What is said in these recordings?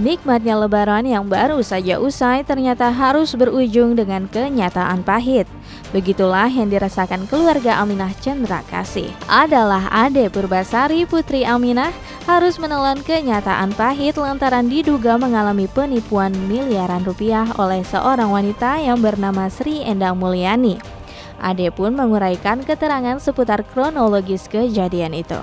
Nikmatnya lebaran yang baru saja usai ternyata harus berujung dengan kenyataan pahit. Begitulah yang dirasakan keluarga Aminah Cendrakasih. Adalah Ade Purbasari putri Aminah harus menelan kenyataan pahit lantaran diduga mengalami penipuan miliaran rupiah oleh seorang wanita yang bernama Sri Endang Mulyani. Ade pun menguraikan keterangan seputar kronologis kejadian itu.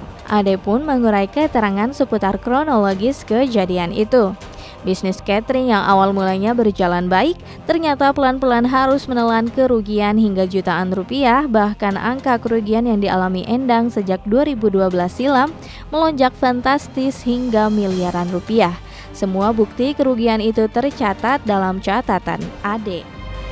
Bisnis catering yang awal mulanya berjalan baik, ternyata pelan-pelan harus menelan kerugian hingga jutaan rupiah, bahkan angka kerugian yang dialami Endang sejak 2012 silam melonjak fantastis hingga miliaran rupiah. Semua bukti kerugian itu tercatat dalam catatan Ade.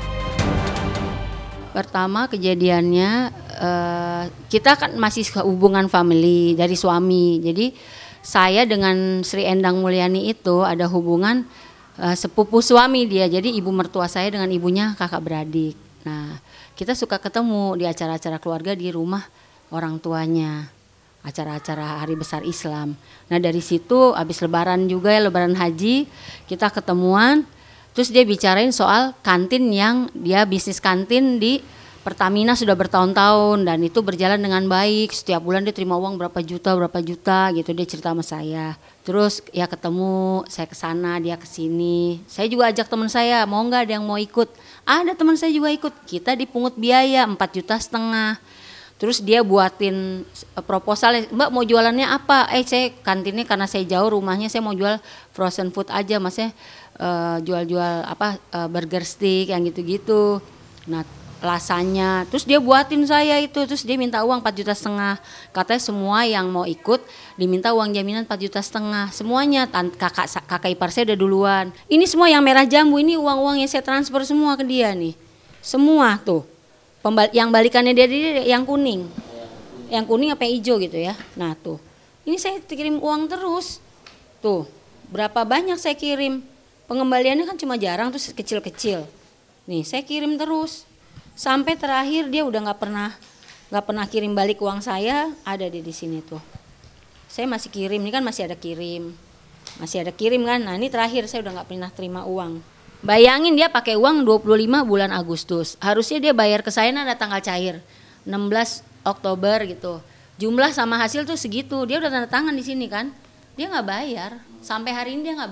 Pertama kejadiannya kita kan masih hubungan family dari suami. Jadi saya dengan Sri Endang Mulyani itu ada hubungan sepupu suami dia. Jadi ibu mertua saya dengan ibunya kakak beradik. Nah, kita suka ketemu di acara-acara keluarga di rumah orang tuanya. Acara-acara hari besar Islam. Nah, dari situ habis lebaran juga ya, lebaran haji, kita ketemuan. Terus dia bicarain soal kantin yang dia bisnis kantin di Pertamina sudah bertahun-tahun dan itu berjalan dengan baik. Setiap bulan dia terima uang berapa juta gitu, dia cerita sama saya. Terus ya ketemu, saya ke sana, dia ke sini. Saya juga ajak teman saya, mau nggak ada yang mau ikut? Ada teman saya juga ikut. Kita dipungut biaya 4,5 juta. Terus dia buatin proposal, Mbak mau jualannya apa? Saya kantinnya karena saya jauh rumahnya, saya mau jual frozen food aja, maksudnya jual-jual burger stick yang gitu-gitu. Nah, lasanya, terus dia buatin saya itu, terus dia minta uang 4,5 juta. Katanya semua yang mau ikut diminta uang jaminan 4,5 juta. Semuanya, kakak ipar saya udah duluan. Ini semua yang merah jambu, ini uang-uang yang saya transfer semua ke dia nih. Semua tuh. Yang balikannya dia yang kuning. Yang kuning apa yang hijau gitu ya. Nah tuh, ini saya kirim uang terus. Tuh, berapa banyak saya kirim. Pengembaliannya kan cuma jarang, terus kecil-kecil. Nih, saya kirim terus. Sampai terakhir dia udah nggak pernah kirim balik uang saya, ada di sini tuh. Saya masih kirim, ini kan masih ada kirim kan. Nah ini terakhir saya udah nggak pernah terima uang. Bayangin dia pakai uang 25 bulan Agustus. Harusnya dia bayar ke saya ada tanggal cair 16 Oktober gitu. Jumlah sama hasil tuh segitu. Dia udah tanda tangan di sini kan. Dia nggak bayar. Sampai hari ini dia nggak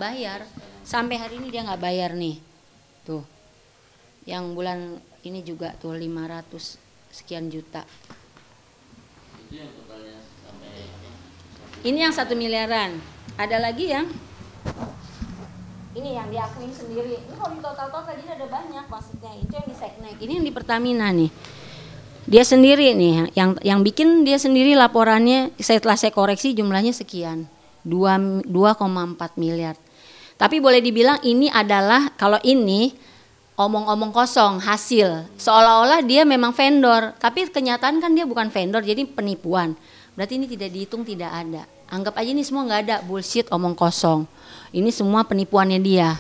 bayar. Nih. Tuh. Yang bulan ini juga tuh 500 sekian juta. Itu yang totalnya sampai ini yang 1 miliaran. Ada lagi yang ini yang diakuin sendiri. Ini kalau di total tadi ada banyak maksudnya. Itu yang di Seknek. Ini yang di Pertamina nih. Dia sendiri nih yang bikin dia sendiri laporannya. Setelah saya koreksi jumlahnya sekian. 2,4 miliar. Tapi boleh dibilang ini adalah kalau ini omong-omong kosong hasil. Seolah-olah dia memang vendor. Tapi kenyataan kan dia bukan vendor, jadi penipuan. Berarti ini tidak dihitung, tidak ada. Anggap aja ini semua nggak ada, bullshit, omong kosong. Ini semua penipuannya dia.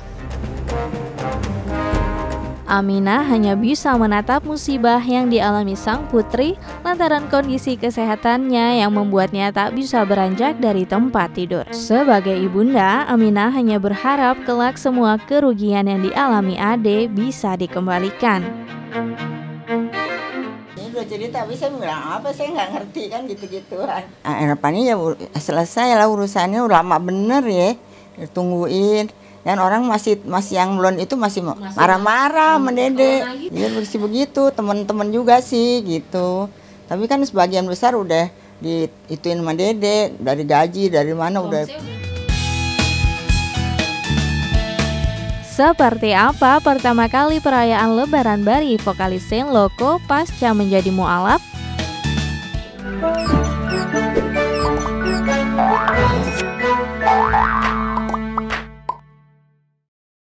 Aminah hanya bisa menatap musibah yang dialami sang putri lantaran kondisi kesehatannya yang membuatnya tak bisa beranjak dari tempat tidur. Sebagai ibunda, Aminah hanya berharap kelak semua kerugian yang dialami Ade bisa dikembalikan. Ini udah cerita, tapi saya bilang apa, saya nggak ngerti kan gitu-gituan. Harapannya ya selesai lah urusannya, udah lama bener ya, ditungguin. Dan orang masih yang belum itu masih marah-marah sama Dede. Dia begitu, teman-teman juga sih gitu. Tapi kan sebagian besar udah diituin sama Dede, dari gaji, dari mana udah. Seperti apa pertama kali perayaan Lebaran Bari vokalis Saint Loco pasca menjadi mualaf?